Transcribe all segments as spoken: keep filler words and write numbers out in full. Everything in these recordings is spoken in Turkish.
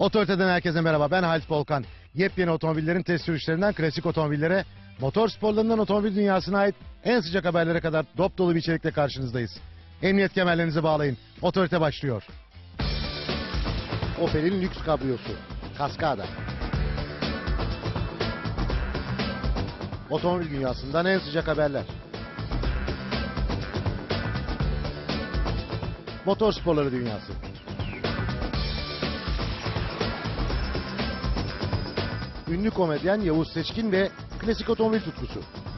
Otoriteden herkese merhaba, ben Halit Volkan. Yepyeni otomobillerin test sürüşlerinden klasik otomobillere, motor sporlarından otomobil dünyasına ait en sıcak haberlere kadar dop dolu bir içerikle karşınızdayız. Emniyet kemerlerinizi bağlayın, otorite başlıyor. Opel'in lüks kabriyosu, Cascada. Otomobil dünyasından en sıcak haberler. Motor sporları dünyası. Ünlü komedyen Yavuz Seçkin ve klasik otomobil tutkusu.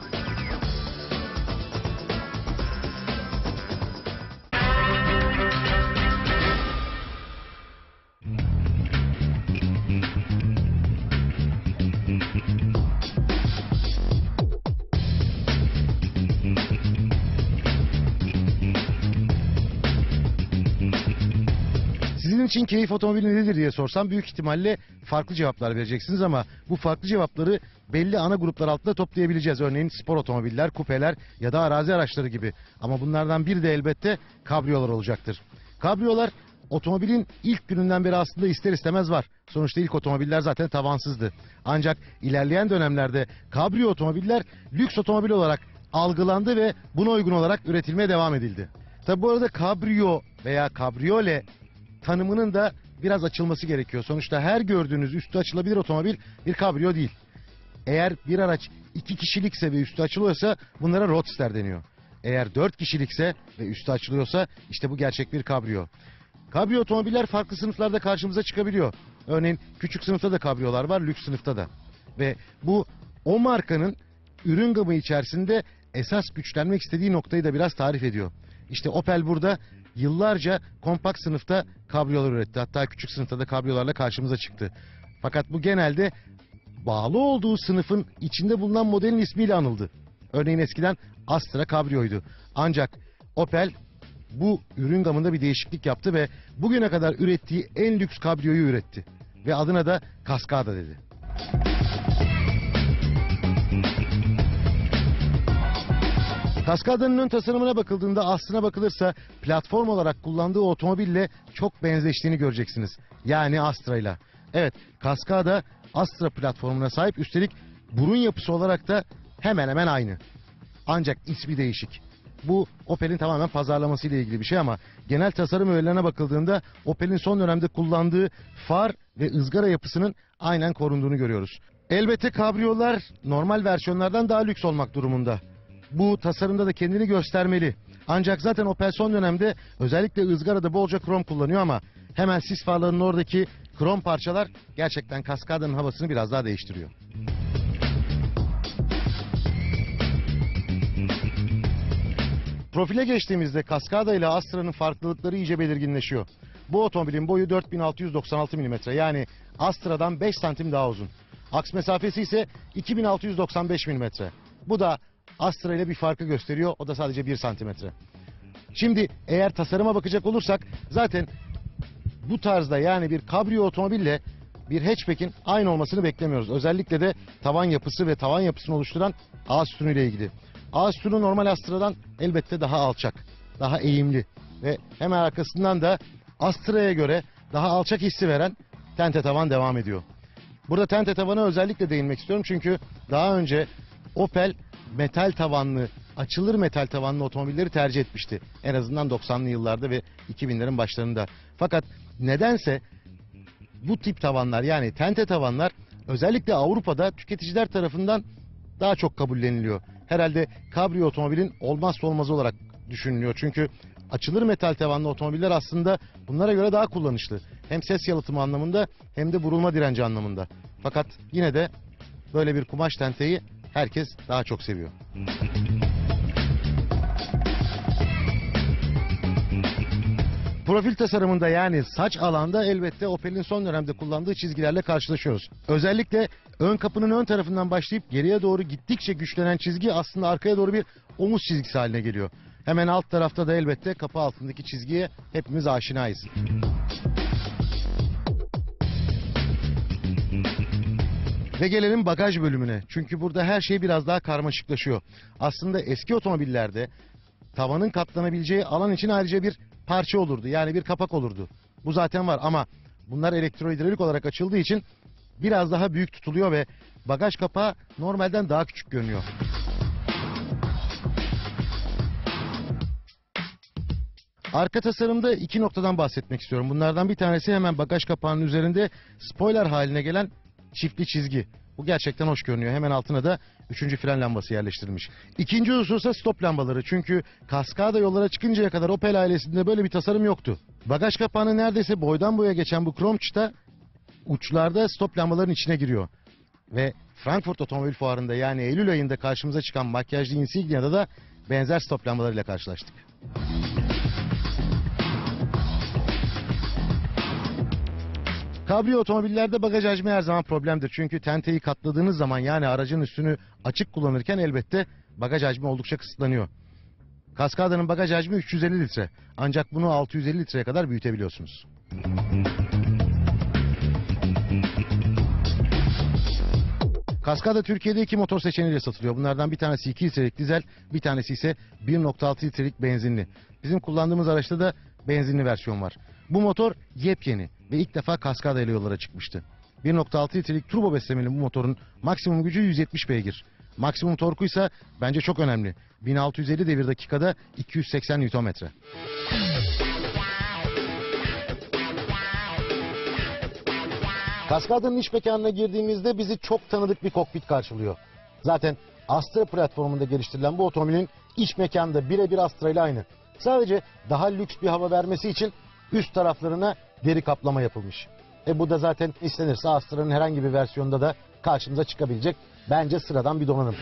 Sizin için keyif otomobili nedir diye sorsam büyük ihtimalle farklı cevaplar vereceksiniz ama bu farklı cevapları belli ana gruplar altında toplayabileceğiz. Örneğin spor otomobiller, kupeler ya da arazi araçları gibi. Ama bunlardan biri de elbette kabriyolar olacaktır. Kabriyolar otomobilin ilk gününden beri aslında ister istemez var. Sonuçta ilk otomobiller zaten tavansızdı. Ancak ilerleyen dönemlerde kabriyo otomobiller lüks otomobil olarak algılandı ve buna uygun olarak üretilmeye devam edildi. Tabi bu arada kabriyo veya kabriyole tanımının da biraz açılması gerekiyor. Sonuçta her gördüğünüz üstü açılabilir otomobil bir kabriyo değil. Eğer bir araç iki kişilikse ve üstü açılıyorsa bunlara roadster deniyor. Eğer dört kişilikse ve üstü açılıyorsa işte bu gerçek bir kabriyo. Kabriyo otomobiller farklı sınıflarda karşımıza çıkabiliyor. Örneğin küçük sınıfta da kabriyolar var, lüks sınıfta da. Ve bu o markanın ürün gamı içerisinde esas güçlenmek istediği noktayı da biraz tarif ediyor. İşte Opel burada yıllarca kompakt sınıfta kabriyolar üretti. Hatta küçük sınıfta da kabriyolarla karşımıza çıktı. Fakat bu genelde bağlı olduğu sınıfın içinde bulunan modelin ismiyle anıldı. Örneğin eskiden Astra kabriyoydu. Ancak Opel bu ürün gamında bir değişiklik yaptı ve bugüne kadar ürettiği en lüks kabriyoyu üretti. Ve adına da Cascada dedi. Cascada'nın ön tasarımına bakıldığında aslına bakılırsa platform olarak kullandığı otomobille çok benzeştiğini göreceksiniz. Yani Astra ile. Evet, Cascada Astra platformuna sahip, üstelik burun yapısı olarak da hemen hemen aynı. Ancak ismi değişik. Bu Opel'in tamamen pazarlaması ile ilgili bir şey ama genel tasarım öğelerine bakıldığında Opel'in son dönemde kullandığı far ve ızgara yapısının aynen korunduğunu görüyoruz. Elbette kabriyolar normal versiyonlardan daha lüks olmak durumunda. Bu tasarımda da kendini göstermeli. Ancak zaten Opel son dönemde özellikle ızgarada bolca krom kullanıyor ama hemen sis farlarının oradaki krom parçalar gerçekten Cascada'nın havasını biraz daha değiştiriyor. Profile geçtiğimizde Cascada ile Astra'nın farklılıkları iyice belirginleşiyor. Bu otomobilin boyu dört bin altı yüz doksan altı milimetre, yani Astra'dan beş santim daha uzun. Aks mesafesi ise iki bin altı yüz doksan beş milimetre. Bu da Astra ile bir farkı gösteriyor. O da sadece bir santimetre. Şimdi eğer tasarıma bakacak olursak zaten bu tarzda, yani bir kabriyo otomobille bir hatchback'in aynı olmasını beklemiyoruz. Özellikle de tavan yapısı ve tavan yapısını oluşturan ağ sütunu ile ilgili. Ağ sütunu normal Astra'dan elbette daha alçak, daha eğimli ve hemen arkasından da Astra'ya göre daha alçak hissi veren tente tavan devam ediyor. Burada tente tavana özellikle değinmek istiyorum çünkü daha önce Opel metal tavanlı, açılır metal tavanlı otomobilleri tercih etmişti. En azından doksanlı yıllarda ve iki binlerin başlarında. Fakat nedense bu tip tavanlar, yani tente tavanlar özellikle Avrupa'da tüketiciler tarafından daha çok kabulleniliyor. Herhalde kabriyo otomobilin olmazsa olmazı olarak düşünülüyor. Çünkü açılır metal tavanlı otomobiller aslında bunlara göre daha kullanışlı. Hem ses yalıtımı anlamında hem de vurulma direnci anlamında. Fakat yine de böyle bir kumaş tenteyi herkes daha çok seviyor. Profil tasarımında, yani saç alanda elbette Opel'in son dönemde kullandığı çizgilerle karşılaşıyoruz. Özellikle ön kapının ön tarafından başlayıp geriye doğru gittikçe güçlenen çizgi aslında arkaya doğru bir omuz çizgisi haline geliyor. Hemen alt tarafta da elbette kapı altındaki çizgiye hepimiz aşinayız. Ve gelelim bagaj bölümüne. Çünkü burada her şey biraz daha karmaşıklaşıyor. Aslında eski otomobillerde tavanın katlanabileceği alan için ayrıca bir parça olurdu. Yani bir kapak olurdu. Bu zaten var ama bunlar elektrohidrolik olarak açıldığı için biraz daha büyük tutuluyor ve bagaj kapağı normalden daha küçük görünüyor. Arka tasarımda iki noktadan bahsetmek istiyorum. Bunlardan bir tanesi hemen bagaj kapağının üzerinde spoiler haline gelen çiftli çizgi. Bu gerçekten hoş görünüyor. Hemen altına da üçüncü fren lambası yerleştirilmiş. İkinci hususa stop lambaları. Çünkü Cascada yollara çıkıncaya kadar Opel ailesinde böyle bir tasarım yoktu. Bagaj kapağını neredeyse boydan boya geçen bu krom çıta uçlarda stop lambaların içine giriyor. Ve Frankfurt Otomobil Fuarı'nda, yani Eylül ayında karşımıza çıkan makyajlı Insignia'da da benzer stop lambalarıyla karşılaştık. Kabrio otomobillerde bagaj hacmi her zaman problemdir. Çünkü tenteyi katladığınız zaman, yani aracın üstünü açık kullanırken elbette bagaj hacmi oldukça kısıtlanıyor. Cascada'nın bagaj hacmi üç yüz elli litre. Ancak bunu altı yüz elli litreye kadar büyütebiliyorsunuz. Cascada Türkiye'de iki motor seçeneğiyle satılıyor. Bunlardan bir tanesi iki litrelik dizel, bir tanesi ise bir nokta altı litrelik benzinli. Bizim kullandığımız araçta da benzinli versiyon var. Bu motor yepyeni ve ilk defa Cascada ile yollara çıkmıştı. bir nokta altı litrelik turbo beslemeli bu motorun maksimum gücü yüz yetmiş beygir. Maksimum torku ise bence çok önemli. bin altı yüz elli devir dakikada iki yüz seksen newton metre. Cascada'nın iç mekanına girdiğimizde bizi çok tanıdık bir kokpit karşılıyor. Zaten Astra platformunda geliştirilen bu otomobilin iç mekanı da birebir Astra ile aynı. Sadece daha lüks bir hava vermesi için üst taraflarına deri kaplama yapılmış. E bu da zaten istenirse Astra'nın herhangi bir versiyonunda da karşımıza çıkabilecek bence sıradan bir donanım.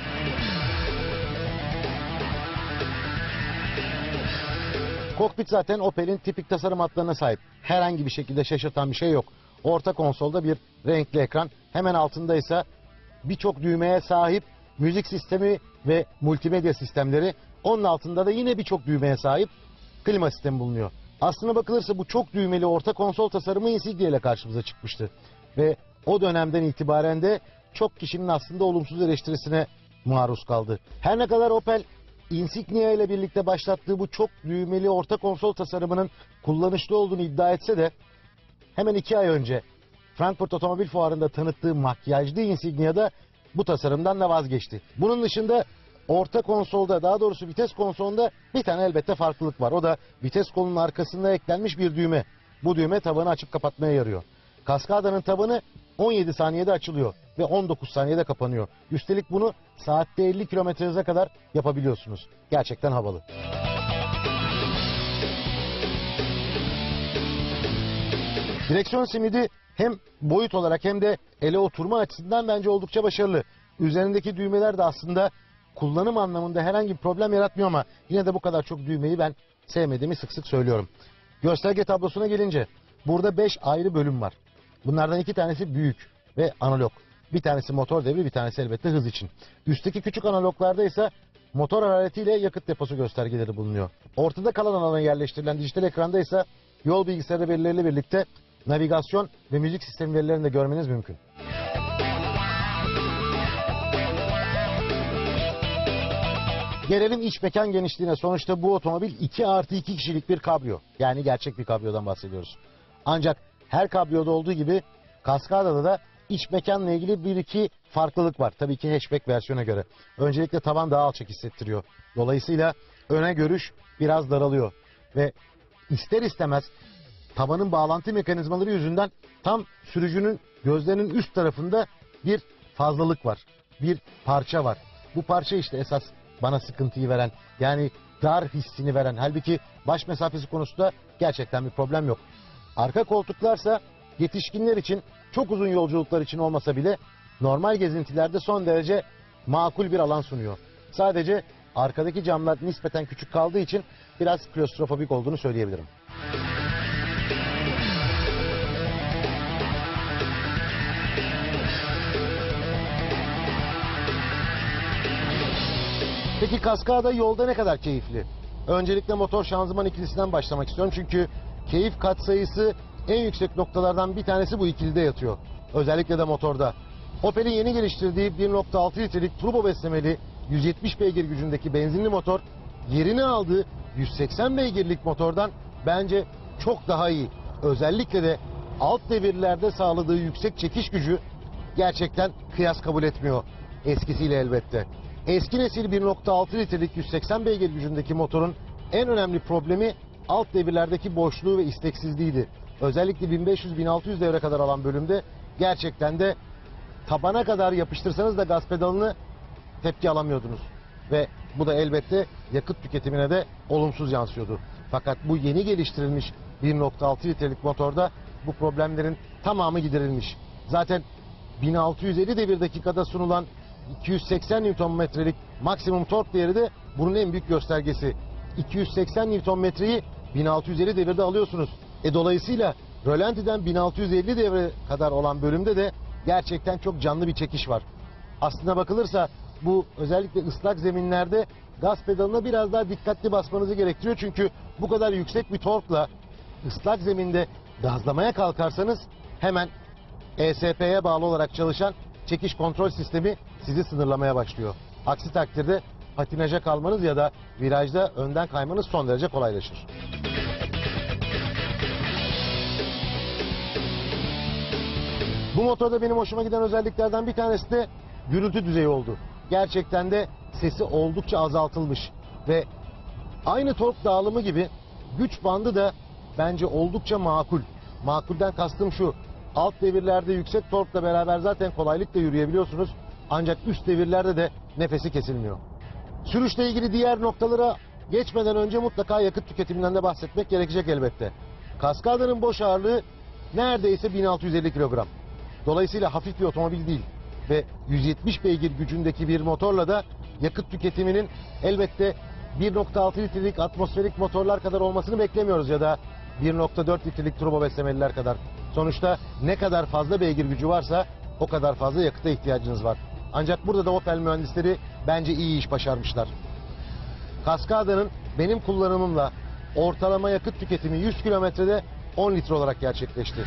Kokpit zaten Opel'in tipik tasarım hatlarına sahip. Herhangi bir şekilde şaşırtan bir şey yok. Orta konsolda bir renkli ekran, hemen altında ise birçok düğmeye sahip müzik sistemi ve multimedya sistemleri. Onun altında da yine birçok düğmeye sahip klima sistemi bulunuyor. Aslına bakılırsa bu çok düğmeli orta konsol tasarımı Insignia ile karşımıza çıkmıştı. Ve o dönemden itibaren de çok kişinin aslında olumsuz eleştirisine maruz kaldı. Her ne kadar Opel Insignia ile birlikte başlattığı bu çok düğmeli orta konsol tasarımının kullanışlı olduğunu iddia etse de hemen iki ay önce Frankfurt Otomobil Fuarı'nda tanıttığı makyajlı Insignia'da bu tasarımdan da vazgeçti. Bunun dışında orta konsolda, daha doğrusu vites konsolunda bir tane elbette farklılık var. O da vites kolunun arkasında eklenmiş bir düğme. Bu düğme tabanı açıp kapatmaya yarıyor. Cascada'nın tabanı on yedi saniyede açılıyor ve on dokuz saniyede kapanıyor. Üstelik bunu saatte elli kilometre hıza kadar yapabiliyorsunuz. Gerçekten havalı. Direksiyon simidi hem boyut olarak hem de ele oturma açısından bence oldukça başarılı. Üzerindeki düğmeler de aslında kullanım anlamında herhangi bir problem yaratmıyor ama yine de bu kadar çok düğmeyi ben sevmediğimi sık sık söylüyorum. Gösterge tablosuna gelince burada beş ayrı bölüm var. Bunlardan iki tanesi büyük ve analog. Bir tanesi motor devri, bir tanesi elbette hız için. Üstteki küçük analoglarda ise motor hararetiyle yakıt deposu göstergeleri bulunuyor. Ortada kalan alana yerleştirilen dijital ekranda ise yol bilgisayarı verileriyle birlikte navigasyon ve müzik sistemi verilerini de görmeniz mümkün. Gelelim iç mekan genişliğine. Sonuçta bu otomobil iki artı iki kişilik bir kabrio. Yani gerçek bir kabriyodan bahsediyoruz. Ancak her kabriyoda olduğu gibi Cascada'da da iç mekanla ilgili bir iki farklılık var. Tabii ki hatchback versiyona göre. Öncelikle tavan daha alçak hissettiriyor. Dolayısıyla öne görüş biraz daralıyor. Ve ister istemez tavanın bağlantı mekanizmaları yüzünden tam sürücünün gözlerinin üst tarafında bir fazlalık var. Bir parça var. Bu parça işte esas bana sıkıntıyı veren, yani dar hissini veren. Halbuki baş mesafesi konusunda gerçekten bir problem yok. Arka koltuklarsa yetişkinler için, çok uzun yolculuklar için olmasa bile normal gezintilerde son derece makul bir alan sunuyor. Sadece arkadaki camlar nispeten küçük kaldığı için biraz klostrofobik olduğunu söyleyebilirim. Peki Cascada yolda ne kadar keyifli? Öncelikle motor şanzıman ikilisinden başlamak istiyorum. Çünkü keyif katsayısı en yüksek noktalardan bir tanesi bu ikilide yatıyor. Özellikle de motorda. Opel'in yeni geliştirdiği bir nokta altı litrelik turbo beslemeli yüz yetmiş beygir gücündeki benzinli motor yerini aldığı yüz seksen beygirlik motordan bence çok daha iyi. Özellikle de alt devirlerde sağladığı yüksek çekiş gücü gerçekten kıyas kabul etmiyor eskisiyle elbette. Eski nesil bir nokta altı litrelik yüz seksen beygir gücündeki motorun en önemli problemi alt devirlerdeki boşluğu ve isteksizliğiydi. Özellikle bin beş yüz bin altı yüz devre kadar alan bölümde gerçekten de tabana kadar yapıştırsanız da gaz pedalını tepki alamıyordunuz. Ve bu da elbette yakıt tüketimine de olumsuz yansıyordu. Fakat bu yeni geliştirilmiş bir nokta altı litrelik motorda bu problemlerin tamamı giderilmiş. Zaten bin altı yüz elli devir dakikada sunulan iki yüz seksen Newton metrelik maksimum tork değeri de bunun en büyük göstergesi. iki yüz seksen Newton metreyi bin altı yüz elli devirde alıyorsunuz. E dolayısıyla rölantiden bin altı yüz elli devre kadar olan bölümde de gerçekten çok canlı bir çekiş var. Aslına bakılırsa bu özellikle ıslak zeminlerde gaz pedalına biraz daha dikkatli basmanızı gerektiriyor. Çünkü bu kadar yüksek bir torkla ıslak zeminde gazlamaya kalkarsanız hemen E S P'ye bağlı olarak çalışan çekiş kontrol sistemi sizi sınırlamaya başlıyor. Aksi takdirde patinaja kalmanız ya da virajda önden kaymanız son derece kolaylaşır. Bu motorda benim hoşuma giden özelliklerden bir tanesi de gürültü düzeyi oldu. Gerçekten de sesi oldukça azaltılmış ve aynı tork dağılımı gibi güç bandı da bence oldukça makul. Makulden kastım şu: alt devirlerde yüksek torkla beraber zaten kolaylıkla yürüyebiliyorsunuz. Ancak üst devirlerde de nefesi kesilmiyor. Sürüşle ilgili diğer noktalara geçmeden önce mutlaka yakıt tüketiminden de bahsetmek gerekecek elbette. Cascada'nın boş ağırlığı neredeyse bin altı yüz elli kilogram. Dolayısıyla hafif bir otomobil değil. Ve yüz yetmiş beygir gücündeki bir motorla da yakıt tüketiminin elbette bir nokta altı litrelik atmosferik motorlar kadar olmasını beklemiyoruz ya da bir nokta dört litrelik turbo beslemeliler kadar. Sonuçta ne kadar fazla beygir gücü varsa o kadar fazla yakıta ihtiyacınız var. Ancak burada da Opel mühendisleri bence iyi iş başarmışlar. Cascada'nın benim kullanımımla ortalama yakıt tüketimi yüz kilometrede on litre olarak gerçekleşti.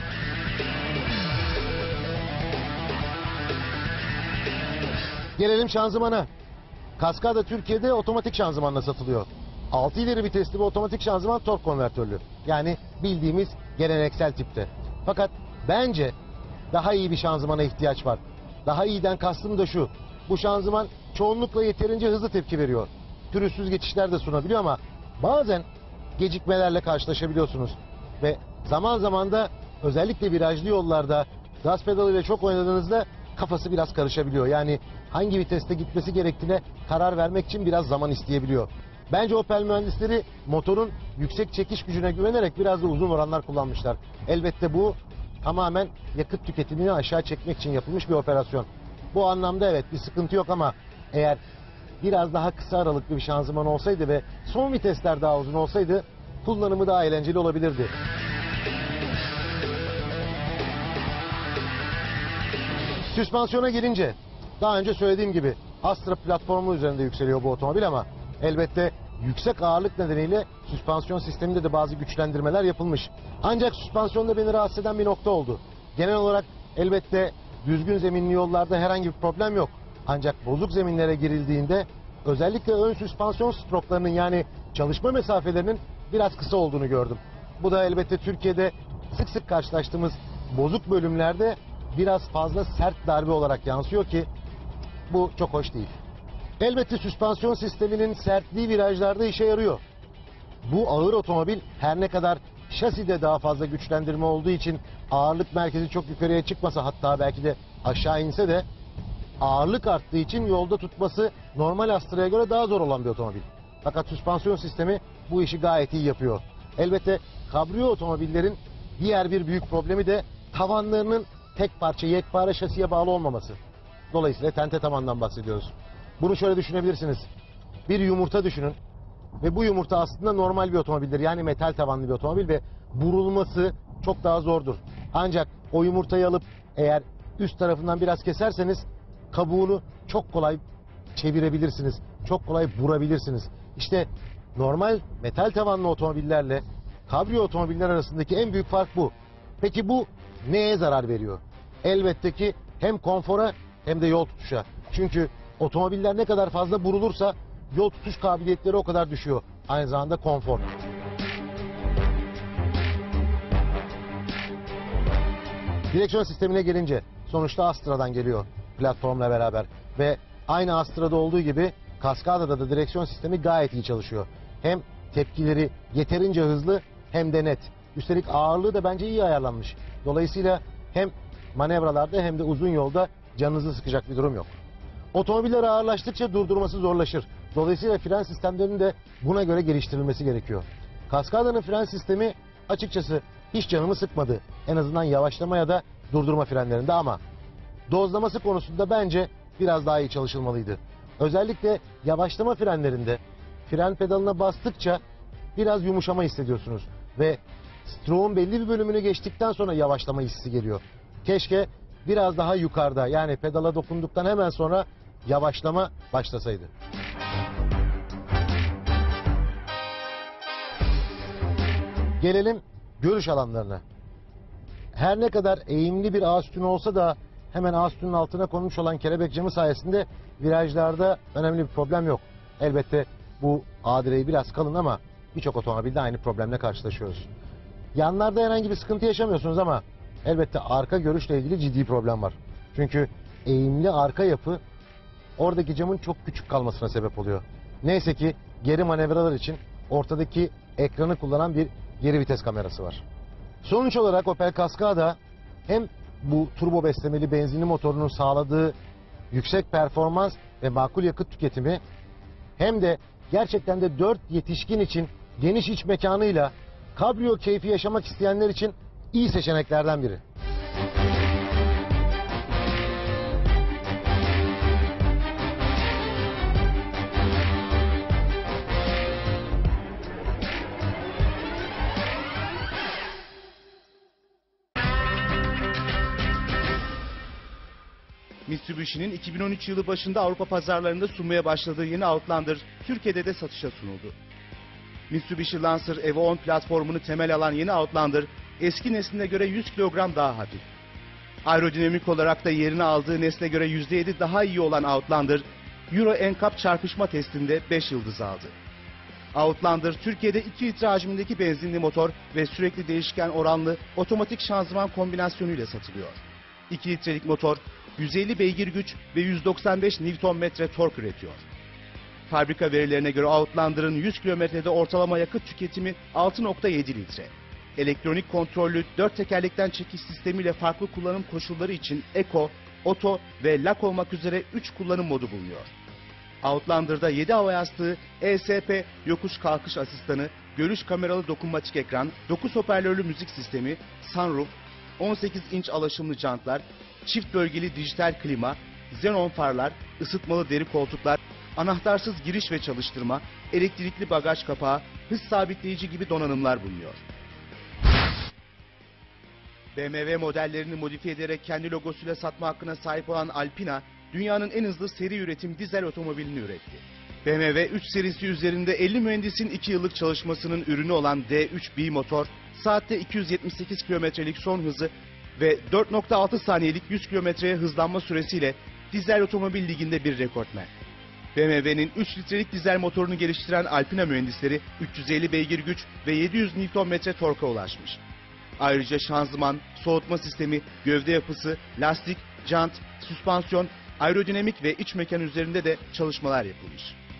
Gelelim şanzımana. Cascada Türkiye'de otomatik şanzımanla satılıyor. altı ileri vitesli bir otomatik şanzıman tork konvertörlü. Yani bildiğimiz geleneksel tipte. Fakat bence daha iyi bir şanzımana ihtiyaç var. Daha iyiden kastım da şu: bu şanzıman çoğunlukla yeterince hızlı tepki veriyor. Pürüzsüz geçişler de sunabiliyor ama bazen gecikmelerle karşılaşabiliyorsunuz. Ve zaman zaman da özellikle virajlı yollarda gaz pedalıyla çok oynadığınızda kafası biraz karışabiliyor. Yani hangi viteste gitmesi gerektiğine karar vermek için biraz zaman isteyebiliyor. Bence Opel mühendisleri motorun yüksek çekiş gücüne güvenerek biraz da uzun oranlar kullanmışlar. Elbette bu tamamen yakıt tüketimini aşağı çekmek için yapılmış bir operasyon. Bu anlamda evet bir sıkıntı yok ama eğer biraz daha kısa aralıklı bir şanzıman olsaydı ve son vitesler daha uzun olsaydı kullanımı daha eğlenceli olabilirdi. Süspansiyona gelince, daha önce söylediğim gibi Astra platformu üzerinde yükseliyor bu otomobil ama elbette yüksek ağırlık nedeniyle süspansiyon sisteminde de bazı güçlendirmeler yapılmış. Ancak süspansiyonda beni rahatsız eden bir nokta oldu. Genel olarak elbette düzgün zeminli yollarda herhangi bir problem yok. Ancak bozuk zeminlere girildiğinde özellikle ön süspansiyon stroklarının yani çalışma mesafelerinin biraz kısa olduğunu gördüm. Bu da elbette Türkiye'de sık sık karşılaştığımız bozuk bölümlerde biraz fazla sert darbe olarak yansıyor ki bu çok hoş değil. Elbette süspansiyon sisteminin sertliği virajlarda işe yarıyor. Bu ağır otomobil her ne kadar şaside daha fazla güçlendirme olduğu için ağırlık merkezi çok yukarıya çıkmasa, hatta belki de aşağı inse de ağırlık arttığı için yolda tutması normal Astra'ya göre daha zor olan bir otomobil. Fakat süspansiyon sistemi bu işi gayet iyi yapıyor. Elbette kabriyo otomobillerin diğer bir büyük problemi de tavanlarının tek parça yekpare şasiye bağlı olmaması. Dolayısıyla tente tavandan bahsediyoruz. Bunu şöyle düşünebilirsiniz. Bir yumurta düşünün ve bu yumurta aslında normal bir otomobildir. Yani metal tavanlı bir otomobil ve burulması çok daha zordur. Ancak o yumurtayı alıp eğer üst tarafından biraz keserseniz kabuğunu çok kolay çevirebilirsiniz. Çok kolay vurabilirsiniz. İşte normal metal tavanlı otomobillerle kabriyo otomobiller arasındaki en büyük fark bu. Peki bu neye zarar veriyor? Elbette ki hem konfora hem de yol tutuşa. Çünkü otomobiller ne kadar fazla burulursa yol tutuş kabiliyetleri o kadar düşüyor. Aynı zamanda konfor. Direksiyon sistemine gelince sonuçta Astra'dan geliyor platformla beraber ve aynı Astra'da olduğu gibi Cascada'da da direksiyon sistemi gayet iyi çalışıyor. Hem tepkileri yeterince hızlı hem de net. Üstelik ağırlığı da bence iyi ayarlanmış. Dolayısıyla hem manevralarda hem de uzun yolda canınızı sıkacak bir durum yok. Otomobiller ağırlaştıkça durdurması zorlaşır. Dolayısıyla fren sistemlerinin de buna göre geliştirilmesi gerekiyor. Cascada'nın fren sistemi açıkçası hiç canımı sıkmadı. En azından yavaşlama ya da durdurma frenlerinde ama dozlaması konusunda bence biraz daha iyi çalışılmalıydı. Özellikle yavaşlama frenlerinde fren pedalına bastıkça biraz yumuşama hissediyorsunuz ve stroğun belli bir bölümünü geçtikten sonra yavaşlama hissi geliyor. Keşke biraz daha yukarıda, yani pedala dokunduktan hemen sonra yavaşlama başlasaydı. Gelelim görüş alanlarına. Her ne kadar eğimli bir ağ sütunu olsa da hemen ağ sütunun altına konmuş olan kelebek camı sayesinde virajlarda önemli bir problem yok. Elbette bu ağ direği biraz kalın ama birçok otomobilde aynı problemle karşılaşıyoruz. Yanlarda herhangi bir sıkıntı yaşamıyorsunuz ama elbette arka görüşle ilgili ciddi problem var. Çünkü eğimli arka yapı oradaki camın çok küçük kalmasına sebep oluyor. Neyse ki geri manevralar için ortadaki ekranı kullanan bir geri vites kamerası var. Sonuç olarak Opel Cascada hem bu turbo beslemeli benzinli motorunun sağladığı yüksek performans ve makul yakıt tüketimi hem de gerçekten de dört yetişkin için geniş iç mekanıyla kabrio keyfi yaşamak isteyenler için iyi seçeneklerden biri. Mitsubishi'nin iki bin on üç yılı başında Avrupa pazarlarında sunmaya başladığı yeni Outlander Türkiye'de de satışa sunuldu. Mitsubishi Lancer Evo on platformunu temel alan yeni Outlander eski nesline göre yüz kilogram daha hafif. Aerodinamik olarak da yerini aldığı nesle göre yüzde yedi daha iyi olan Outlander Euro N C A P çarpışma testinde beş yıldız aldı. Outlander Türkiye'de iki litre hacmindeki benzinli motor ve sürekli değişken oranlı otomatik şanzıman kombinasyonuyla satılıyor. iki litrelik motor yüz elli beygir güç ve yüz doksan beş Newton metre tork üretiyor. Fabrika verilerine göre Outlander'ın yüz kilometrede ortalama yakıt tüketimi altı nokta yedi litre. Elektronik kontrollü dört tekerlekten çekiş sistemiyle farklı kullanım koşulları için Eco, Auto ve Lock olmak üzere üç kullanım modu bulunuyor. Outlander'da yedi hava yastığı, E S P, yokuş kalkış asistanı, görüş kameralı dokunmatik ekran, dokuz hoparlörlü müzik sistemi, sunroof, on sekiz inç alaşımlı jantlar, çift bölgeli dijital klima, xenon farlar, ısıtmalı deri koltuklar, anahtarsız giriş ve çalıştırma, elektrikli bagaj kapağı, hız sabitleyici gibi donanımlar bulunuyor. B M W modellerini modifiye ederek kendi logosuyla satma hakkına sahip olan Alpina, dünyanın en hızlı seri üretim dizel otomobilini üretti. B M W üç serisi üzerinde elli mühendisin iki yıllık çalışmasının ürünü olan D üç B motor, saatte iki yüz yetmiş sekiz kilometrelik son hızı ve dört nokta altı saniyelik yüz kilometreye hızlanma süresiyle dizel otomobil liginde bir rekortmen. B M W'nin üç litrelik dizel motorunu geliştiren Alpina mühendisleri üç yüz elli beygir güç ve yedi yüz Newton metre torka ulaşmış. Ayrıca şanzıman, soğutma sistemi, gövde yapısı, lastik, jant, süspansiyon, aerodinamik ve iç mekan üzerinde de çalışmalar yapılmış.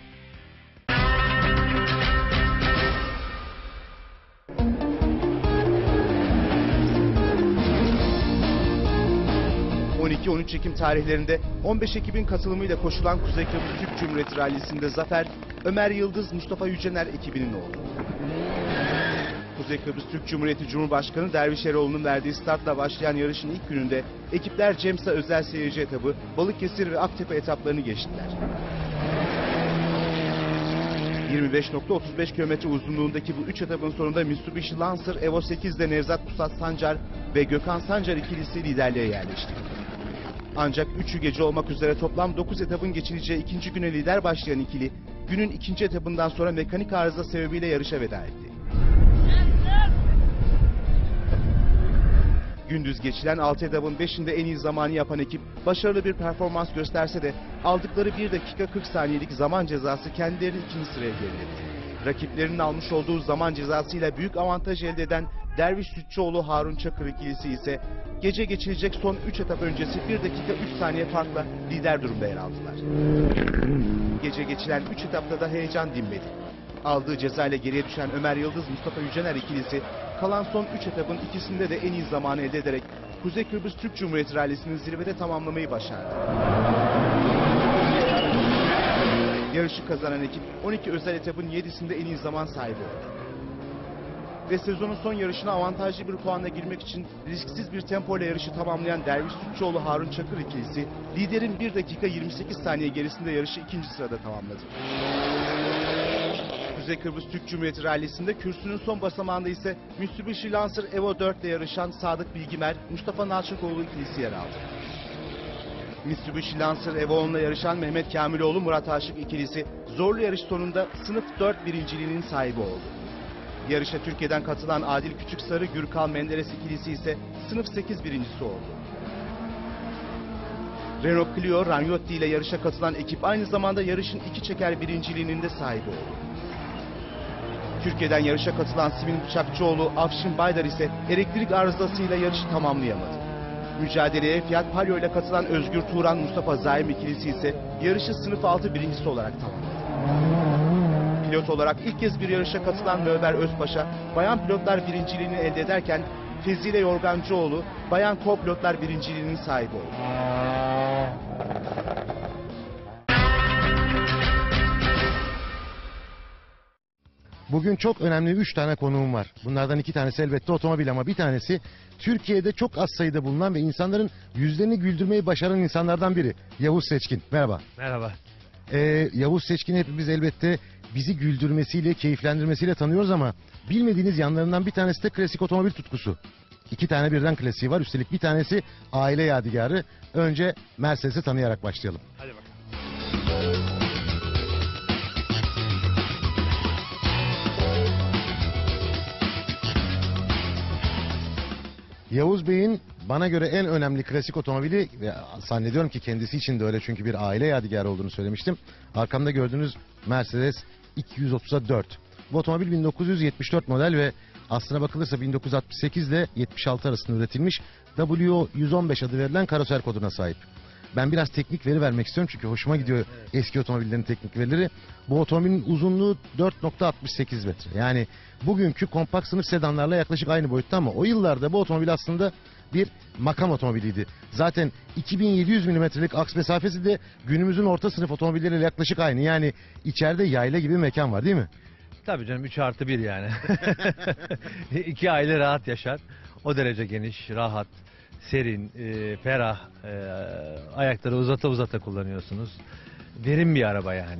on iki on üç Ekim tarihlerinde on beş Ekim'in katılımıyla koşulan Kuzey Kıbrıs Türk Cumhuriyeti Rallisi'nde zafer Ömer Yıldız, Mustafa Yücener ekibinin oldu. Kuzey Kıbrıs Türk Cumhuriyeti Cumhurbaşkanı Derviş Eroğlu'nun verdiği startla başlayan yarışın ilk gününde ekipler Cemsa özel seyirci etabı, Balıkesir ve Aktepe etaplarını geçtiler. yirmi beş nokta otuz beş kilometre uzunluğundaki bu üç etapın sonunda Mitsubishi Lancer Evo sekiz'de Nevzat Pusat Sancar ve Gökhan Sancar ikilisi liderliğe yerleşti. Ancak üçü gece olmak üzere toplam dokuz etapın geçileceği ikinci güne lider başlayan ikili, günün ikinci etapından sonra mekanik arıza sebebiyle yarışa veda etti. Gündüz geçilen altı etapın beşinde en iyi zamanı yapan ekip başarılı bir performans gösterse de aldıkları bir dakika kırk saniyelik zaman cezası kendilerini ikinci sıraya geriledi. Rakiplerinin almış olduğu zaman cezasıyla büyük avantaj elde eden Derviş Sütçüoğlu Harun Çakır ikilisi ise gece geçilecek son üç etap öncesi bir dakika üç saniye farkla lider durumda yer aldılar. Gece geçilen üç etapta da heyecan dinmedi. Aldığı ceza ile geriye düşen Ömer Yıldız Mustafa Yücener ikilisi kalan son üç etapın ikisinde de en iyi zamanı elde ederek Kuzey Kıbrıs Türk Cumhuriyeti rallisini zirvede tamamlamayı başardı. Yarışı kazanan ekip on iki özel etapın yedisinde en iyi zaman sahibi oldu. Ve sezonun son yarışına avantajlı bir puanla girmek için risksiz bir tempo ile yarışı tamamlayan Derviş Sütçüoğlu Harun Çakır ikilisi liderin bir dakika yirmi sekiz saniye gerisinde yarışı ikinci sırada tamamladı. Kuzey Kıbrıs Türk Cumhuriyeti rallisinde kürsünün son basamağında ise Mitsubishi Lancer Evo dört ile yarışan Sadık Bilgimer, Mustafa Nalçıkoğlu ikilisi yer aldı. Mitsubishi Lancer Evo on ile yarışan Mehmet Kamiloğlu Murat Aşık ikilisi zorlu yarış sonunda sınıf dört birinciliğinin sahibi oldu. Yarışa Türkiye'den katılan Adil Küçüksarı Gürkal Menderes ikilisi ise sınıf sekiz birincisi oldu. Renault Clio Ranyotti ile yarışa katılan ekip aynı zamanda yarışın iki çeker birinciliğinin de sahibi oldu. Türkiye'den yarışa katılan Simin Bıçakçıoğlu Afşin Baydar ise elektrik arızasıyla yarışı tamamlayamadı. Mücadeleye Fiat Palio ile katılan Özgür Turan Mustafa Zaim ikilisi ise yarışı sınıf altı birincisi olarak tamamladı. Pilot olarak ilk kez bir yarışa katılan Mövber Özpaşa, bayan pilotlar birinciliğini elde ederken Fezile Yorgancıoğlu, bayan co-pilotlar birinciliğinin sahibi oldu. Bugün çok önemli üç tane konuğum var. Bunlardan iki tanesi elbette otomobil ama bir tanesi Türkiye'de çok az sayıda bulunan ve insanların yüzlerini güldürmeyi başaran insanlardan biri. Yavuz Seçkin. Merhaba. Merhaba. Ee, Yavuz Seçkin'i hepimiz elbette bizi güldürmesiyle, keyiflendirmesiyle tanıyoruz ama bilmediğiniz yanlarından bir tanesi de klasik otomobil tutkusu. İki tane birden klasiği var. Üstelik bir tanesi aile yadigarı. Önce Mercedes'i tanıyarak başlayalım. Hadi bakalım. Yavuz Bey'in bana göre en önemli klasik otomobili ve zannediyorum ki kendisi için de öyle çünkü bir aile yadigarı olduğunu söylemiştim. Arkamda gördüğünüz Mercedes iki yüz otuza dört. Bu otomobil bin dokuz yüz yetmiş dört model ve aslına bakılırsa bin dokuz yüz altmış sekiz ile yetmiş altı arasında üretilmiş W O yüz on beş adı verilen karoser koduna sahip. Ben biraz teknik veri vermek istiyorum çünkü hoşuma gidiyor eski otomobillerin teknik verileri. Bu otomobilin uzunluğu dört nokta altmış sekiz metre. Yani bugünkü kompakt sınıf sedanlarla yaklaşık aynı boyutta ama o yıllarda bu otomobil aslında bir makam otomobiliydi. Zaten iki bin yedi yüz milimetrelik aks mesafesi de günümüzün orta sınıf otomobilleriyle yaklaşık aynı. Yani içeride yayla gibi bir mekan var değil mi? Tabii canım üç artı bir yani. İki aile rahat yaşar. O derece geniş, rahat, serin, e, ferah, e, ayakları uzata uzata kullanıyorsunuz. Derin bir araba yani.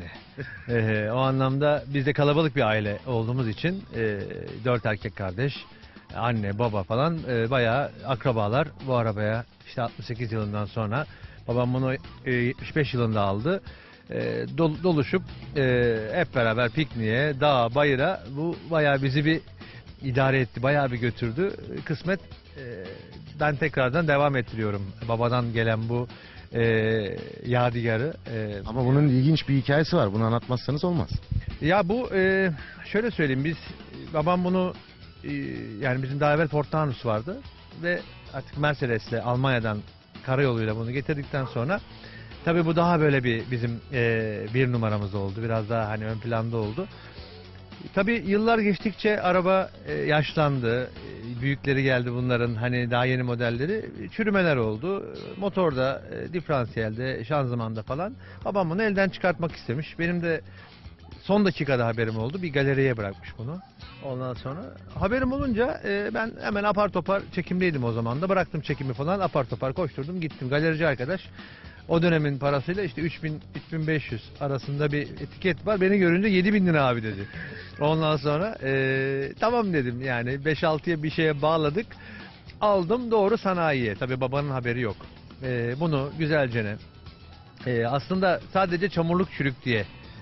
e, o anlamda biz de kalabalık bir aile olduğumuz için e, dört erkek kardeş, anne, baba falan e, bayağı akrabalar bu arabaya işte altmış sekiz yılından sonra babam bunu e, yetmiş beş yılında aldı. E, dol, doluşup e, hep beraber pikniğe, dağa, bayıra bu bayağı bizi bir idare etti, bayağı bir götürdü. Kısmet e, ben tekrardan devam ettiriyorum babadan gelen bu e, yadigarı. E, Ama bunun ilginç bir hikayesi var. Bunu anlatmazsanız olmaz. Ya bu e, şöyle söyleyeyim biz babam bunu e, yani bizim daha evvel Ford Taunus vardı ve artık Mercedes'le Almanya'dan karayoluyla bunu getirdikten sonra tabii bu daha böyle bir bizim e, bir numaramız oldu. Biraz daha hani ön planda oldu. Tabii yıllar geçtikçe araba e, yaşlandı. E, büyükleri geldi bunların hani daha yeni modelleri. Çürümeler oldu. Motorda, e, diferansiyelde, şanzımanda falan. Babam bunu elden çıkartmak istemiş. Benim de son dakikada haberim oldu. Bir galeriye bırakmış bunu. Ondan sonra haberim olunca e, ben hemen apar topar çekimdeydim o zaman da. Bıraktım çekimi falan apar topar koşturdum gittim. Galerici arkadaş o dönemin parasıyla işte üç bin üç bin beş yüz arasında bir etiket var. Beni görünce yedi bin lira abi dedi. Ondan sonra e, tamam dedim yani beş altıya bir şeye bağladık. Aldım doğru sanayiye. Tabii babanın haberi yok. E, bunu güzelce ne? E, aslında sadece çamurluk çürük diye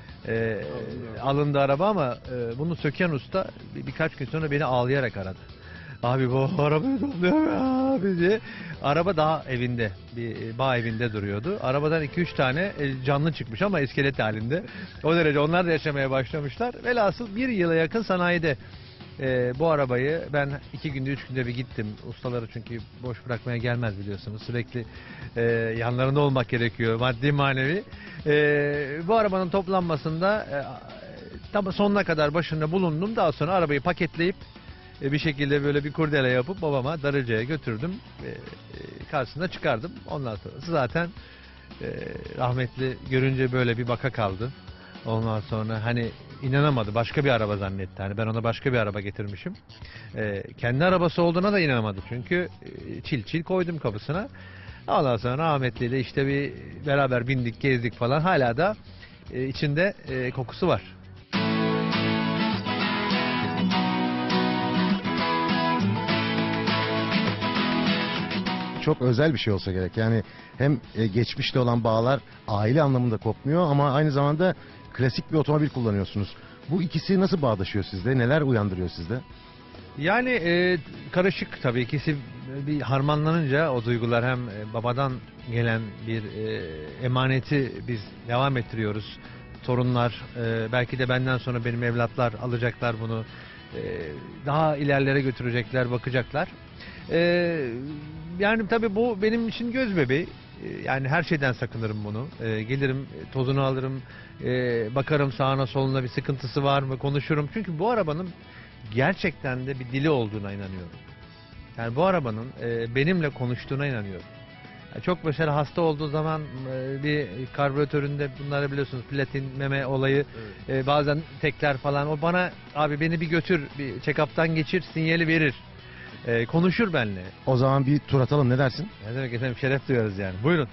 e, alındı araba ama e, bunu söken usta bir, birkaç gün sonra beni ağlayarak aradı. Abi bu arabayı topluyor abi diye. Araba daha evinde, bir bağ evinde duruyordu. Arabadan iki üç tane canlı çıkmış ama iskelet halinde. O derece onlar da yaşamaya başlamışlar. Velhasıl bir yıla yakın sanayide Ee, bu arabayı ben iki günde üç günde bir gittim. Ustaları çünkü boş bırakmaya gelmez biliyorsunuz. Sürekli e, yanlarında olmak gerekiyor maddi manevi. Ee, bu arabanın toplanmasında e, tam sonuna kadar başında bulundum. Daha sonra arabayı paketleyip e, bir şekilde böyle bir kurdele yapıp babama Darıca'ya götürdüm. E, e, karşısına çıkardım. Ondan sonrası zaten e, rahmetli görünce böyle bir baka kaldı. Ondan sonra hani inanamadı. Başka bir araba zannetti. Hani ben ona başka bir araba getirmişim. Ee, kendi arabası olduğuna da inanamadı. Çünkü e, çil çil koydum kapısına. Ondan sonra rahmetliyle işte bir beraber bindik, gezdik falan. Hala da e, içinde e, kokusu var. Çok özel bir şey olsa gerek. Yani hem e, geçmişte olan bağlar aile anlamında kopmuyor ama aynı zamanda klasik bir otomobil kullanıyorsunuz. Bu ikisi nasıl bağdaşıyor sizde? Neler uyandırıyor sizde? Yani e, karışık tabii, ikisi bir harmanlanınca o duygular, hem e, babadan gelen bir e, emaneti biz devam ettiriyoruz. Torunlar, e, belki de benden sonra benim evlatlar alacaklar bunu. E, daha ilerlere götürecekler, bakacaklar. E, yani tabii bu benim için göz bebeği. E, yani her şeyden sakınırım bunu. E, gelirim, tozunu alırım, e, bakarım sağına soluna bir sıkıntısı var mı, konuşurum. Çünkü bu arabanın gerçekten de bir dili olduğuna inanıyorum. Yani bu arabanın e, benimle konuştuğuna inanıyorum. Yani çok mesela hasta olduğu zaman e, bir karbüratöründe, bunları biliyorsunuz, platin meme olayı, e, bazen tekler falan, o bana abi beni bir götür, bir check-up'tan geçir sinyali verir. E, konuşur benimle. O zaman bir tur atalım, ne dersin? Ne demek efendim, şeref duyuyoruz yani. Buyurun.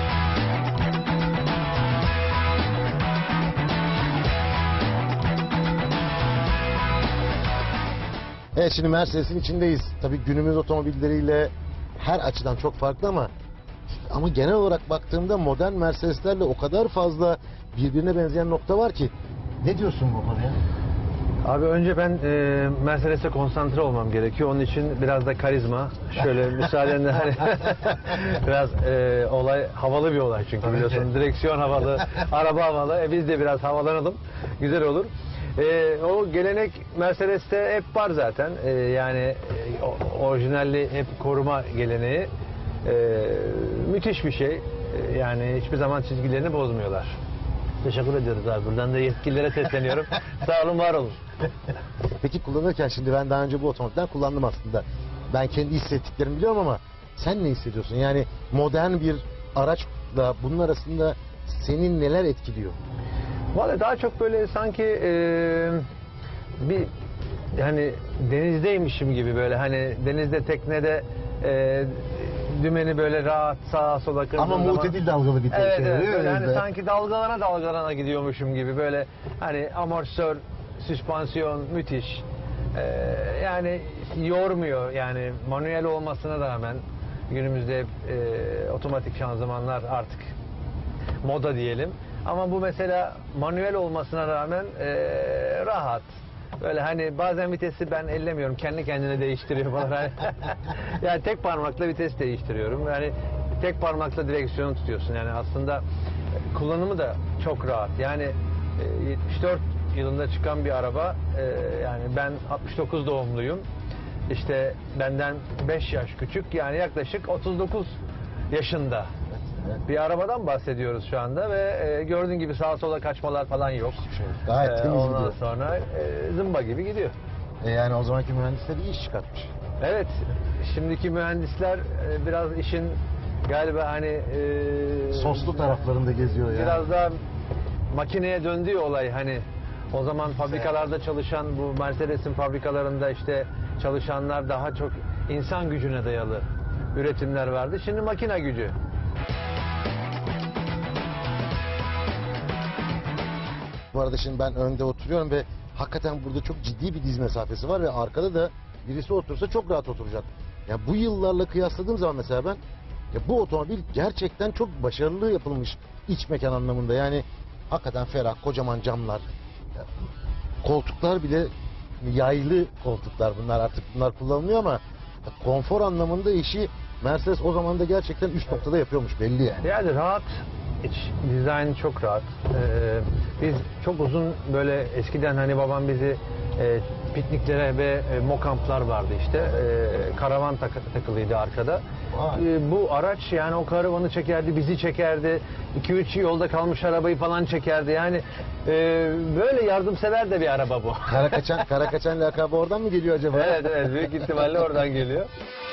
Evet, şimdi Mercedes'in içindeyiz. Tabii günümüz otomobilleriyle her açıdan çok farklı ama ama genel olarak baktığımda modern Mercedes'lerle o kadar fazla birbirine benzeyen nokta var ki. Ne diyorsun bu konuya? Abi önce ben e, Mercedes'e konsantre olmam gerekiyor. Onun için biraz da karizma. Şöyle müsaadenle hani biraz e, olay havalı bir olay çünkü biliyorsun. Direksiyon havalı, araba havalı. E, biz de biraz havalanalım. Güzel olur. E, o gelenek Mercedes'te hep var zaten. E, yani e, o- orijinalliği hep koruma geleneği. E, müthiş bir şey. E, yani hiçbir zaman çizgilerini bozmuyorlar. Teşekkür ediyoruz abi. Buradan da yetkililere sesleniyorum. Sağ olun, var olun. Peki kullanırken, şimdi ben daha önce bu otomobilden kullandım aslında. Ben kendi hissettiklerimi biliyorum ama sen ne hissediyorsun? Yani modern bir araçla bunun arasında senin neler etkiliyor? Vallahi daha çok böyle sanki e, bir yani denizdeymişim gibi, böyle hani denizde, teknede e, dümeni böyle rahat sağa sola kırdığım Ama zaman. muhtedil dalgalı bir Evet, şey evet, oluyor böyle hani önünde. sanki dalgalana dalgalana gidiyormuşum gibi, böyle hani amortisör, süspansiyon müthiş. Ee, yani yormuyor, yani manuel olmasına rağmen günümüzde hep e, otomatik şanzımanlar artık moda diyelim. Ama bu mesela manuel olmasına rağmen e, rahat. Böyle hani bazen vitesi ben ellemiyorum, kendi kendine değiştiriyor falan. Hani yani tek parmakla vites değiştiriyorum. Yani tek parmakla direksiyonu tutuyorsun. Yani aslında kullanımı da çok rahat. Yani e, yetmiş dört yılında çıkan bir araba. E, yani ben altmış dokuz doğumluyum. İşte benden beş yaş küçük, yani yaklaşık otuz dokuz yaşında bir arabadan bahsediyoruz şu anda ve e, gördüğün gibi sağa sola kaçmalar falan yok. Gayet E, temiz ondan gidiyor. sonra e, zımba gibi gidiyor. E yani o zamanki mühendisler iyi iş çıkartmış. Evet, şimdiki mühendisler e, biraz işin galiba hani e, Soslu taraflarında geziyor yani. biraz daha makineye döndüğü olay. Hani o zaman fabrikalarda çalışan, bu Mercedes'in fabrikalarında işte çalışanlar daha çok insan gücüne dayalı üretimler vardı. Şimdi makine gücü. Bu arada şimdi ben önde oturuyorum ve hakikaten burada çok ciddi bir diz mesafesi var ve arkada da birisi otursa çok rahat oturacak. Yani bu yıllarla kıyasladığım zaman mesela ben, ya bu otomobil gerçekten çok başarılı yapılmış iç mekan anlamında. Yani hakikaten ferah, kocaman camlar. Ya, koltuklar bile yaylı koltuklar, bunlar artık bunlar kullanılmıyor ama konfor anlamında işi Mercedes o zaman da gerçekten üst noktada yapıyormuş belli yani. Yani rahat, iç dizayn çok rahat. Ee, biz çok uzun, böyle eskiden hani babam bizi e, pikniklere ve e, mokamplar vardı işte. E, karavan tak- takılıydı arkada. E, bu araç yani o karavanı çekerdi, bizi çekerdi. iki üç yolda kalmış arabayı falan çekerdi. Yani e, böyle yardımsever de bir araba bu. Karakaçan, Karakaçan lakabı oradan mı geliyor acaba? Evet evet, büyük ihtimalle oradan geliyor.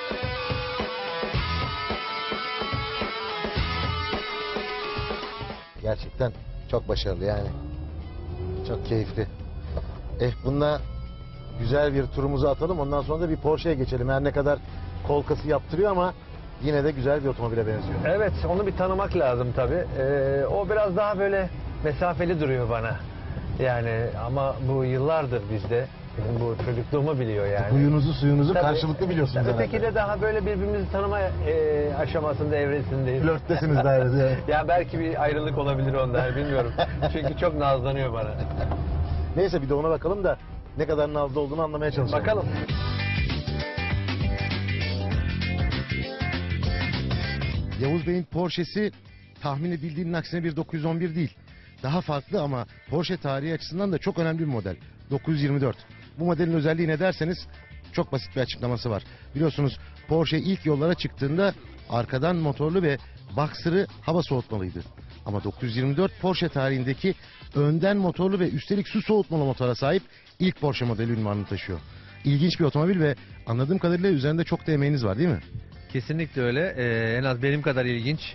Gerçekten çok başarılı yani. Çok keyifli. Eh bununla güzel bir turumuzu atalım. Ondan sonra da bir Porsche'ye geçelim. Her ne kadar kolkası yaptırıyor ama yine de güzel bir otomobile benziyor. Evet, onu bir tanımak lazım tabii. Ee, o biraz daha böyle mesafeli duruyor bana. Yani ama bu yıllardır bizde. Benim bu çocukluğumu biliyor yani. Huyunuzu suyunuzu Tabii, karşılıklı biliyorsunuz tabii, herhalde. öteki de daha böyle birbirimizi tanıma e, aşamasında, evresindeyiz. Flörttesiniz daha evet. Ya belki bir ayrılık olabilir onda, bilmiyorum. Çünkü çok nazlanıyor bana. Neyse bir de ona bakalım da ne kadar nazlı olduğunu anlamaya çalışalım. Bakalım. Yavuz Bey'in Porsche'si tahmin edildiğinin aksine bir dokuz yüz on bir değil. Daha farklı ama Porsche tarihi açısından da çok önemli bir model. dokuz yüz yirmi dört. Bu modelin özelliği ne derseniz çok basit bir açıklaması var. Biliyorsunuz Porsche ilk yollara çıktığında arkadan motorlu ve boxer'ı hava soğutmalıydı. Ama dokuz yüz yirmi dört Porsche tarihindeki önden motorlu ve üstelik su soğutmalı motora sahip ilk Porsche modeli ünvanını taşıyor. İlginç bir otomobil ve anladığım kadarıyla üzerinde çok da emeğiniz var değil mi? Kesinlikle öyle. Ee, en az benim kadar ilginç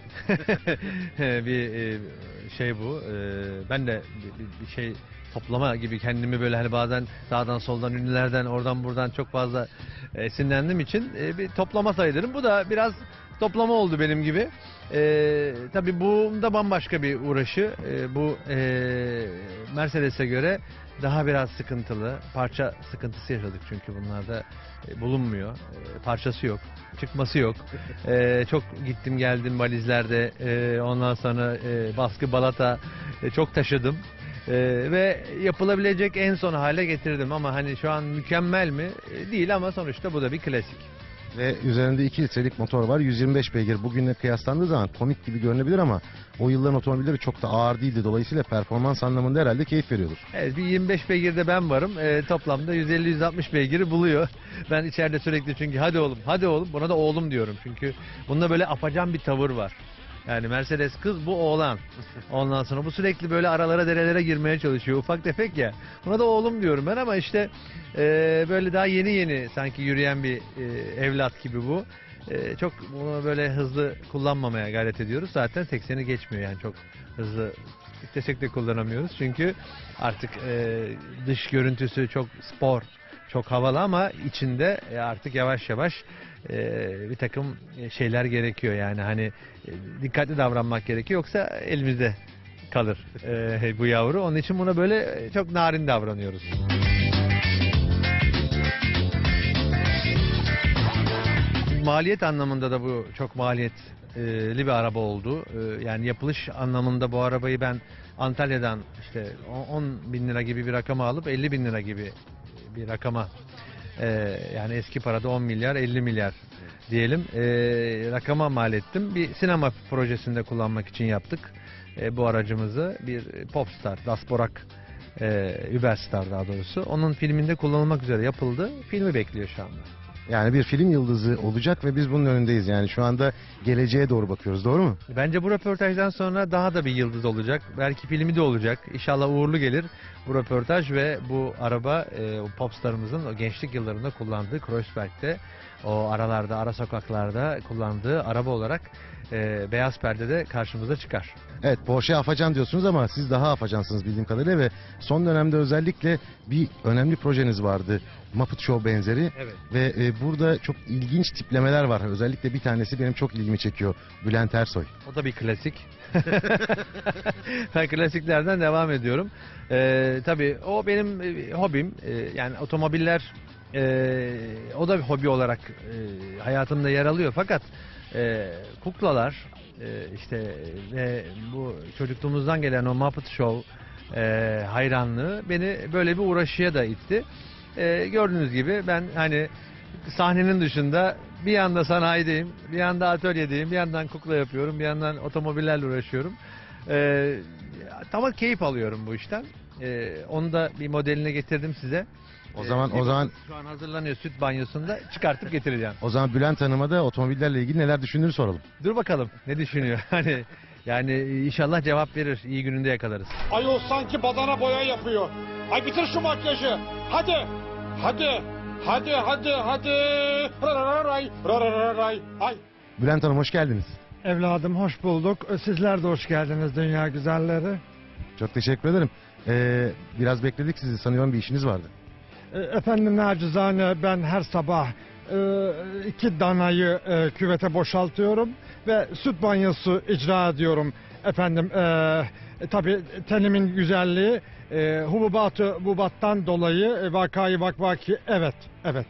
bir e, şey bu. Ee, ben de bir, bir şey toplama gibi kendimi böyle hani bazen sağdan soldan ünlülerden oradan buradan çok fazla esinlendiğim için e, bir toplama sayılırım. Bu da biraz toplama oldu benim gibi. Ee, tabii bu da bambaşka bir uğraşı. Ee, bu e, Mercedes'e göre daha biraz sıkıntılı. Parça sıkıntısı yaşadık çünkü bunlarda e, bulunmuyor. E, parçası yok. Çıkması yok. E, çok gittim geldim valizlerde. E, ondan sonra e, baskı balata e, çok taşıdım. E, ve yapılabilecek en son hale getirdim ama hani şu an mükemmel mi? E, değil ama sonuçta bu da bir klasik. Ve üzerinde iki litrelik motor var. yüz yirmi beş beygir. Bugünle kıyaslandığı zaman komik gibi görünebilir ama o yılların otomobilleri çok da ağır değildi. Dolayısıyla performans anlamında herhalde keyif veriyordur. Evet, bir yirmi beş beygirde ben varım. E, toplamda yüz elli yüz altmış beygiri buluyor. Ben içeride sürekli çünkü hadi oğlum, hadi oğlum. Buna da oğlum diyorum. Çünkü bunda böyle apacan bir tavır var. Yani Mercedes kız, bu oğlan. Ondan sonra bu sürekli böyle aralara derelere girmeye çalışıyor. Ufak tefek ya. Buna da oğlum diyorum ben ama işte e, böyle daha yeni yeni sanki yürüyen bir e, evlat gibi bu. E, çok bunu böyle hızlı kullanmamaya gayret ediyoruz. Zaten sekseni geçmiyor yani çok hızlı istesek de kullanamıyoruz. Çünkü artık e, dış görüntüsü çok spor, çok havalı ama içinde e, artık yavaş yavaş e, bir takım şeyler gerekiyor. Yani hani e, dikkatli davranmak gerekiyor yoksa elimizde kalır e, bu yavru. Onun için buna böyle çok narin davranıyoruz. Maliyet anlamında da bu çok maliyetli bir araba oldu. Yani yapılış anlamında bu arabayı ben Antalya'dan işte on bin lira gibi bir rakama alıp elli bin lira gibi bir rakama, yani eski parada on milyar elli milyar diyelim rakama mal ettim. Bir sinema projesinde kullanmak için yaptık bu aracımızı. Bir Popstar, Das Borak, Überstar daha doğrusu. Onun filminde kullanılmak üzere yapıldı. Filmi bekliyor şu anda. Yani bir film yıldızı olacak ve biz bunun önündeyiz. Yani şu anda geleceğe doğru bakıyoruz. Doğru mu? Bence bu röportajdan sonra daha da bir yıldız olacak. Belki filmi de olacak. İnşallah uğurlu gelir bu röportaj ve bu araba e, o popstarımızın o gençlik yıllarında kullandığı Kreuzberg'de o aralarda, ara sokaklarda kullandığı araba olarak e, beyaz perdede karşımıza çıkar. Evet, Porsche afacan diyorsunuz ama siz daha afacansınız bildiğim kadarıyla ve son dönemde özellikle bir önemli projeniz vardı. Muppet Show benzeri. Evet. Ve e, burada çok ilginç tiplemeler var. Özellikle bir tanesi benim çok ilgimi çekiyor. Bülent Ersoy. O da bir klasik. Ben klasiklerden devam ediyorum. Ee, tabii o benim e, hobim. Ee, yani otomobiller e, o da bir hobi olarak e, hayatımda yer alıyor. Fakat e, kuklalar e, işte ve bu çocukluğumuzdan gelen o Muppet Show e, hayranlığı beni böyle bir uğraşıya da itti. E, gördüğünüz gibi ben hani sahnenin dışında bir yanda sanayideyim, bir yanda atölyedeyim, bir yandan kukla yapıyorum, bir yandan otomobillerle uğraşıyorum. Ee, ama keyif alıyorum bu işten. Ee, onu da bir modeline getirdim size. O Ee, zaman o Sivas'ın zaman şu an hazırlanıyor süt banyosunda, çıkartıp getireceğim. o zaman Bülent Hanım'a da otomobillerle ilgili neler düşündüğünü soralım. Dur bakalım ne düşünüyor. Hani yani inşallah cevap verir. İyi gününde yakalarız. Ayol sanki badana boya yapıyor. Ay bitir şu makyajı. Hadi. Hadi. Hadi hadi hadi. Rararay, rararay. Ay. Bülent Hanım hoş geldiniz. Evladım hoş bulduk. Sizler de hoş geldiniz dünya güzelleri. Çok teşekkür ederim. Ee, biraz bekledik sizi, sanıyorum bir işiniz vardı. E, Efendim nacizane ben her sabah e, iki danayı e, küvete boşaltıyorum ve süt banyosu icra ediyorum. Efendim e, tabii tenimin güzelliği e, hububatı hububattan dolayı e, vakayı vakvaki evet evet.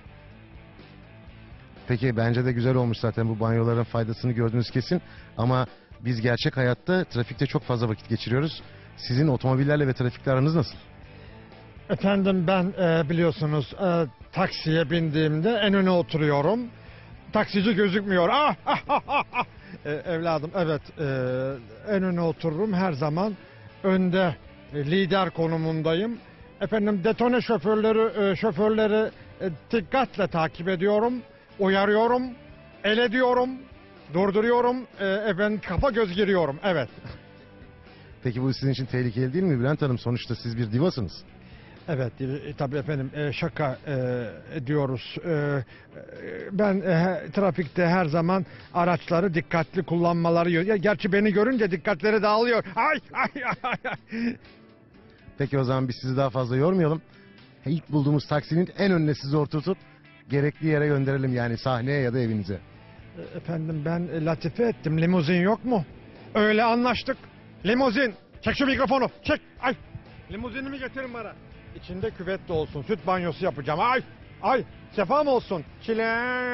Peki bence de güzel olmuş zaten, bu banyoların faydasını gördüğünüz kesin. Ama biz gerçek hayatta trafikte çok fazla vakit geçiriyoruz. Sizin otomobillerle ve trafikle aranız nasıl? Efendim ben e, biliyorsunuz e, taksiye bindiğimde en öne oturuyorum. Taksici gözükmüyor. Ah, ah, ah, ah, ah. E, evladım evet e, en öne otururum her zaman. Önde e, lider konumundayım. Efendim detone şoförleri e, şoförleri e, dikkatle takip ediyorum. Uyarıyorum. El ediyorum. Durduruyorum. E, efendim kafa göz giriyorum. Evet. Peki bu sizin için tehlikeli değil mi Bülent Hanım? Sonuçta siz bir divasınız. Evet e, tabii efendim e, şaka e, ediyoruz. E, e, ben e, trafikte her zaman araçları dikkatli kullanmaları. Ya, gerçi beni görünce dikkatleri dağılıyor. Ay ay ay ay. Peki o zaman biz sizi daha fazla yormayalım. İlk bulduğumuz taksinin en önüne sizi oturtup gerekli yere gönderelim, yani sahneye ya da evinize. E, Efendim ben e, latife ettim. Limuzin yok mu? Öyle anlaştık. Limuzin. Çek şu mikrofonu. Çek. Ay. Limuzinimi getirin bana. İçinde küvet de olsun. Süt banyosu yapacağım. Ay. Ay. Sefa mı olsun? Çile.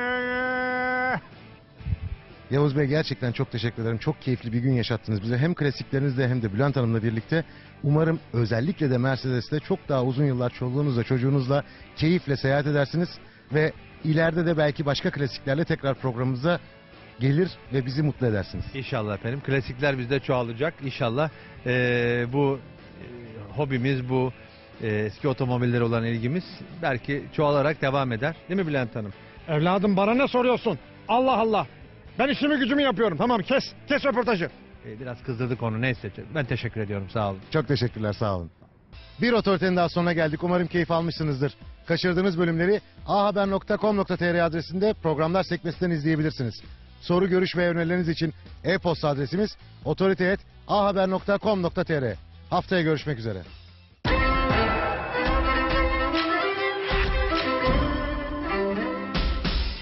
Yavuz Bey gerçekten çok teşekkür ederim. Çok keyifli bir gün yaşattınız bize. Hem klasiklerinizle hem de Bülent Hanım'la birlikte. Umarım özellikle de Mercedes'te çok daha uzun yıllar çoluğunuzla çocuğunuzla keyifle seyahat edersiniz. Ve ileride de belki başka klasiklerle tekrar programımıza gelir ve bizi mutlu edersiniz. İnşallah efendim. Klasikler bizde çoğalacak. İnşallah eee, bu eee, hobimiz, bu eee, eski otomobillere olan ilgimiz belki çoğalarak devam eder. Değil mi Bülent Hanım? Evladım bana ne soruyorsun? Allah Allah. Ben işimi gücümü yapıyorum. Tamam kes. Kes röportajı. Eee, biraz kızdırdık onu. Neyse. Ben teşekkür ediyorum. Sağ olun. Çok teşekkürler, sağ olun. Bir otoritenin daha sonuna geldik. Umarım keyif almışsınızdır. Kaçırdığınız bölümleri a haber nokta com nokta tr adresinde programlar sekmesinden izleyebilirsiniz. Soru, görüş ve önerileriniz için e-posta adresimiz otorite et a haber nokta com nokta tr. Haftaya görüşmek üzere.